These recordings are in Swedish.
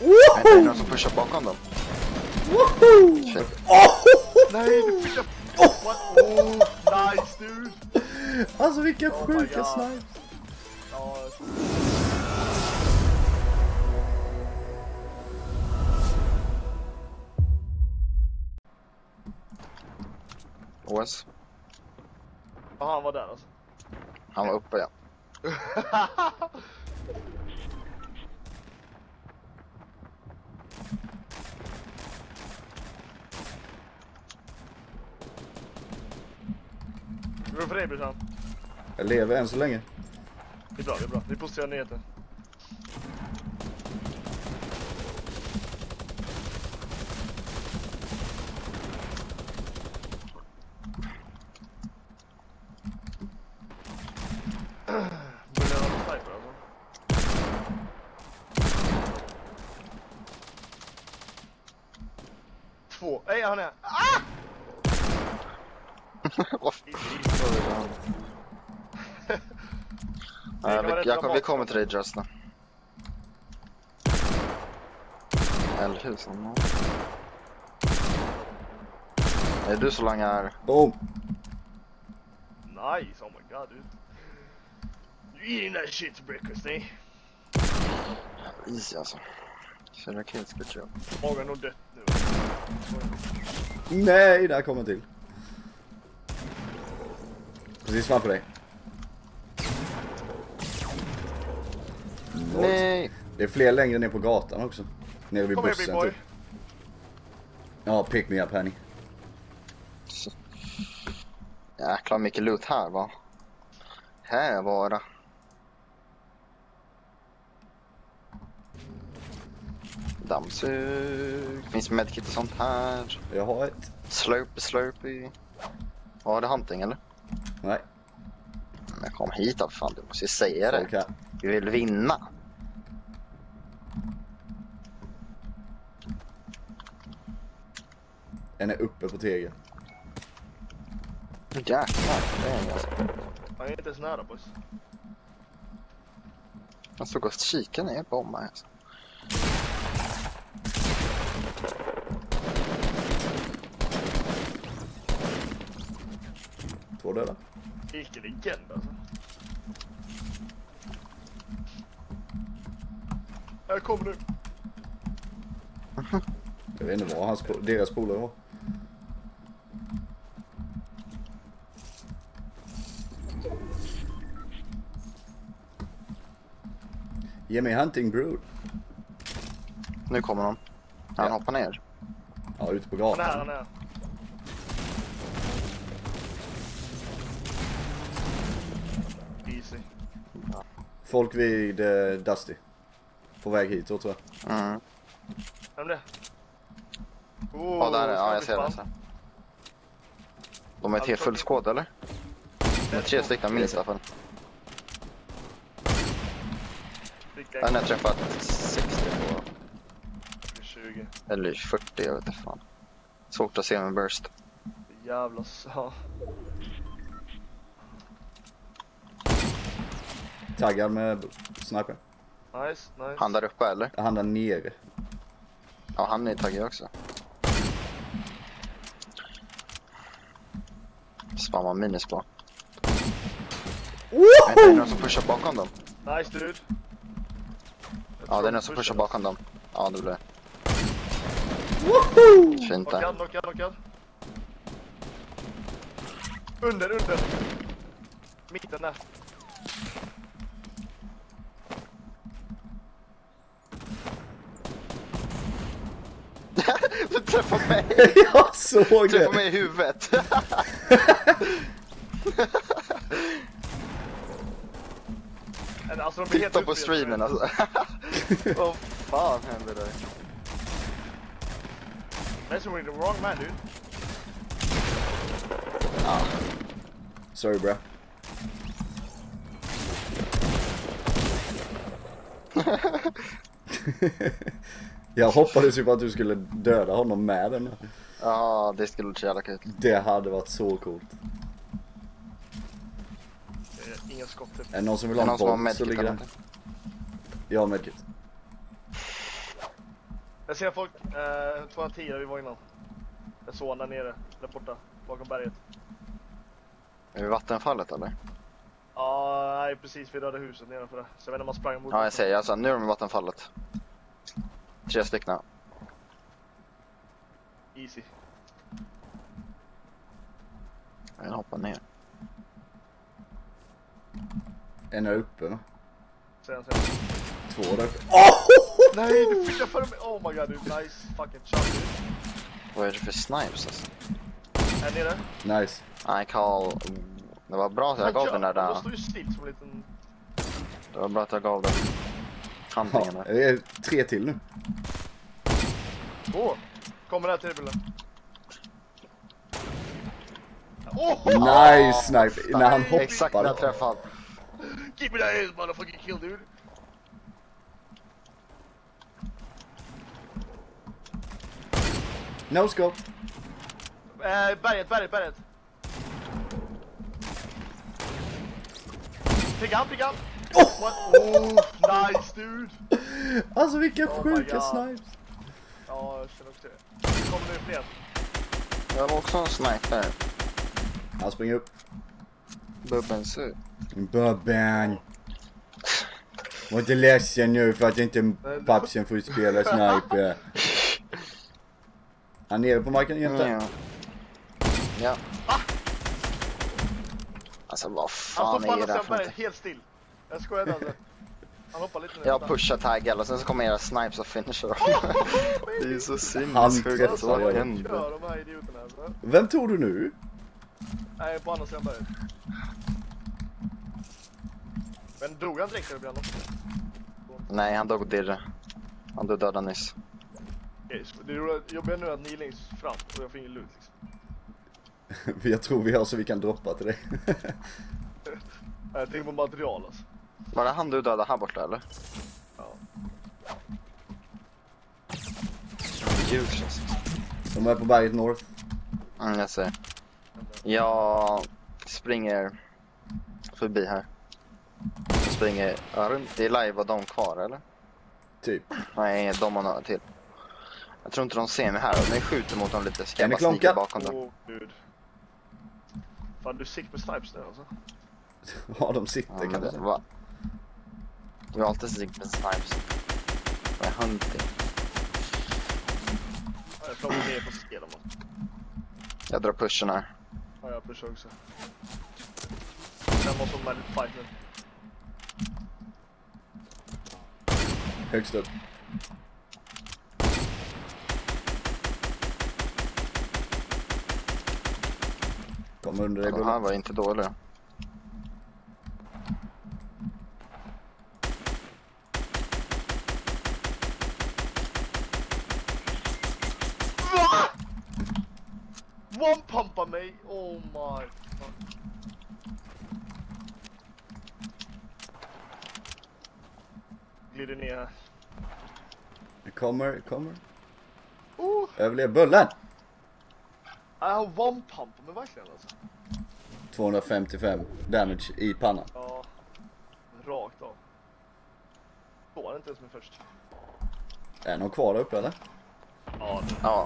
Det är någon som pushar bakom dem. Nej, du pushar. What? Oh, nice dude. Alltså vilka sjuka snipes. Ja. OS. Ja, han var där alltså. Han var uppe, ja. Hur är det för dig, brorsan? Jag lever än så länge. Det är bra, det är bra. Det är positiva nyheter. Börjar ha en sniper alltså. Två. Nej, han är. Ah! Vi kommer till dig, Justin. Eldhusen. Är du så långa här? Boom! Nice, oh my god, dude. You eating that shit for breakfast, eh? Easy alltså. 4 kills, good job. Morgan är nog dött nu. Nej, där kommer en till. Precis framför dig. Nej! Det är fler längre ner på gatan också. Nere vid Kom här, bussen big boy. typ. Ja, pick me up, Penny. Jäklar mycket loot här, va? Här var det. Dammsug. Finns medkit och sånt här. Jag har ett. Slurpy. Ja, det är hunting eller? Nej. Men kom hit då, fan, du måste ju säga det. Okay. Vi vill vinna. En är uppe på tegel. Jäklar, det är en alltså. Han är inte ens nära på oss. Jag såg att kika ner på mig alltså. Två döda. Icke legend alltså. Här kommer du. Jag vet inte vad deras polare var. Ge mig hunting brood. Nu kommer de. Han hoppar ner. Ja, ute på gatan. Han är. Easy. Folk vid Dusty. På väg hit då, tror jag. Mm. Vem det? Ja, där är, ja, jag ser det. De är ett helt full skåd, eller? Det är 3 stycken minst i alla fall. Den har träffat 60 på. 20. Eller 40, jag vet inte fan. Svårt att se med burst. Jävlar så. Taggad med sniper. Nice. Han där uppe, eller? Han där nere. Ja, han är taggad också. Spamma minusblå. Det är någon som pushar bakom dem. Nice dude. Ja, det är någon som pushar bakom dem. Ja, det blir fint där. Knockad. Under. Mitten där. Du träffar mig. Jag såg det. Du träffar mig i huvudet. Alltså, titta på streamen alltså. Vad fan händer där? That's really the wrong man, dude. Ah. Sorry, bro. Jag hoppades ju på att du skulle döda honom med den. Ja, det skulle bli så jävla kul. Det hade varit så coolt. Inga skott. Är det någon som vill ha en bolt så ligger den. Jag har medkit. Jag ser folk, 210 där vi var innan. Jag såg han där nere, där borta, bakom berget. Är vi vattenfallet eller? Ja, nej precis vid röda huset nedanför det. Så jag vet inte om man sprang mot. Ja, jag säger alltså, nu är de i vattenfallet. 3 stycken. Easy. Jag hoppar ner. En är uppe va? Sen. 2 där uppe. Nej, du fick jag för mig. Oh my god, du nice fucking shot. Vad är det för snipes alltså? Här nere. Nice. Nej, Carl. Det var bra att jag gav den där. De står ju still som en liten... Det var bra att jag gav den. Handlingen Ja, där. det är 3 till nu. Kommer där till bilden. Nice snipe. När han Exakt när jag hoppade. träffade. Keep me that ass, motherfucking kill, dude. No scope. Berget. Pigg han. What? Oh, nice, dude. Alltså vilka Oh my sjuka God. snipes. Ja, jag känner också det. Kommer det fler? Jag var också en sniper. Han springer upp. Bubben sur. Bubben. Var inte ledsen nu för att inte pappsen får spela sniper. Han är nere på marken egentligen. Ja. Alltså vad Han fan står på är det andra där sidan för berget, något? helt still. Jag skojar inte alltså. Han hoppar lite nu. Jag pushar taggal och sen så kommer era snipes och finisher. Det är så Han sinnessjukt. träffar Vad jag. hände? Kör de här idioterna alltså. Vem tog du nu? Nej, på andra sidan berget. Men drog han direkt ibland också? Nej, han dog dirre. Han dog döda nyss. Okej, det är jobbiga nu att ni är längst fram och jag får ingen loot liksom. Jag tror vi har så vi kan droppa till dig. Jag tänker på material alltså. Var det han du dödade här borta eller? Ja. Useless. De är på berget north. Jag ser. Jag springer förbi här. Jag springer runt. Det är live och de kvar eller? Typ. Nej, de har några till. Jag tror inte de ser mig här. Men jag skjuter mot dem lite. Ska jag Kan bara ni snika klonka? bakom dem? Oh, dude. Fan, du är sick med snipes nu alltså. Ja, de sitter Ja, kan men man det säga. var... Du har alltid sikt med snipes. Vad är hunting? Ja, jag frågar ner på skelen man. Jag drar pushen här. Ja, jag pushar också. Den måste vara lite fight nu. Högst upp. Kommer under dig Den här Bullen. var inte dålig. One-pumpa mig! Oh my fuck. Glider ner här. Kommer. Oh! Överlev Bullen! Jag har one-pumpa mig verkligen alltså. 255 damage i pannan. Ja. Rakt av. Då var det inte ens med först. Är någon kvar där uppe eller? Ja, det Ja.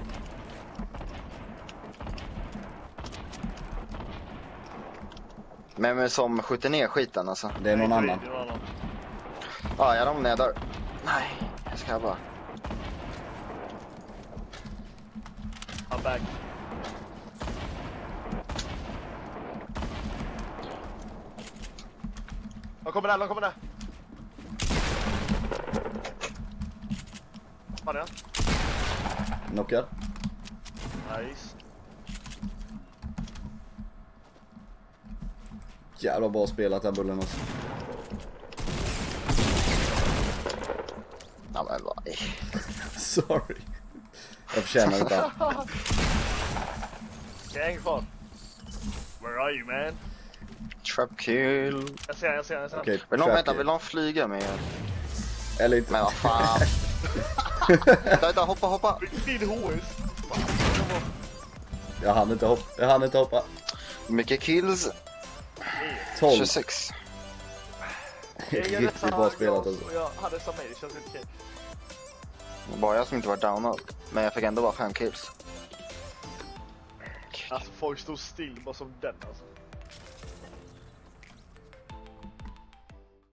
Men som skjuter ner skiten alltså. Det är någon Nej, annan. det är någon annan. Ja, jag ramlar ner där. Nej, jag ska bara... I'm back. De kommer där. Var är han? Knockad. Nice. Jävla bra spelat här Bullen alltså. Ja, men vad... Sorry. Jag förtjänar inte allt. Gang kvar. Where are you man? Trap kill. Jag ser han. Okej, Vill någon, vänta, track vill någon flyga med? eller inte. Men vad fan. Vänta, hoppa. Din HS. Jag hann inte hoppa. Mycket kills. 12. 26. Riktigt bra spelat alltså. Jag hade samma, det känns inte okej. Bara jag som inte var downad. Men jag fick ändå bara 5 kills. Alltså folk stod still bara som den alltså.